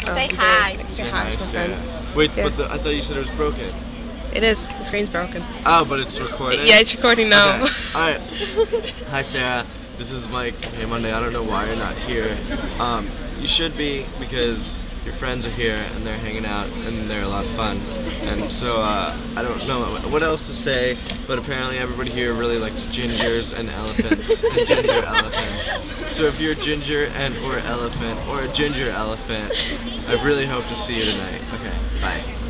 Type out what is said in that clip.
Say hi. Say hi hi, to my Sarah. friend. Wait, Yeah. but I thought you said it was broken. It is. The screen's broken. Oh, but it's recording? Yeah, it's recording now. Okay, alright. Hi, Sarah. This is Mike from Hey Monday. I don't know why you're not here. You should be because your friends are here and they're hanging out and they're a lot of fun. And so, I don't know what else to say, but apparently everybody here really likes gingers and elephants and ginger elephants. So if you're a ginger and or elephant or a ginger elephant, I really hope to see you tonight. Okay, bye.